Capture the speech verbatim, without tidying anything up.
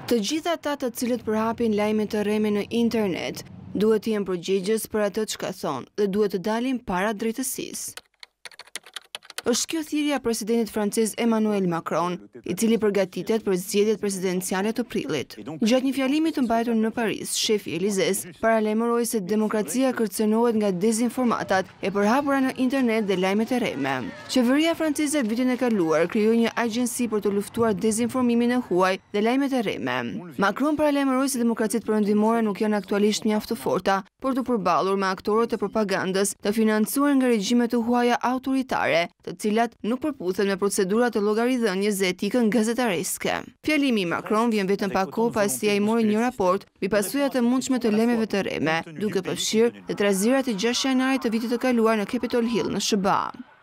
Të gjitha ata të cilët përhapin lajme të rreme në internet, duhet të jenë përgjegjës për atë çka thonë dhe duhet të dalin para drejtësisë. Është kjo thirrja e presidentit francez Emmanuel Macron, i cili përgatitet për zgjedhjet presidenciale të prillit. Gjatë një fjalimi të mbajtur në Paris, shefi i Elizes paralajmëroi se demokracia kërcënohet nga dezinformatat e përhapura në internet dhe lajmet e rreme. Qeveria franceze vitin e kaluar krijoi një agjenci për të luftuar dezinformimin e huaj dhe lajmet e rreme. Macron paralajmëroi se demokracitë perëndimore nuk janë aktualisht mjaft të forta për të përballur me aktorët e propagandës të financuar nga regjime të huaja autoritare, të cilat nuk përputhen me procedurat të llogaridhënies dhe etikën gazetareske. Fjalimi i Macron vjen vetëm pak kohë pasi ai mori një raport mbi pasojat e mundshme të lajmeve të rreme, duke përfshirë dhe trazirat e gjashtë janarit të vitit të kaluar në Capitol Hill në S B A.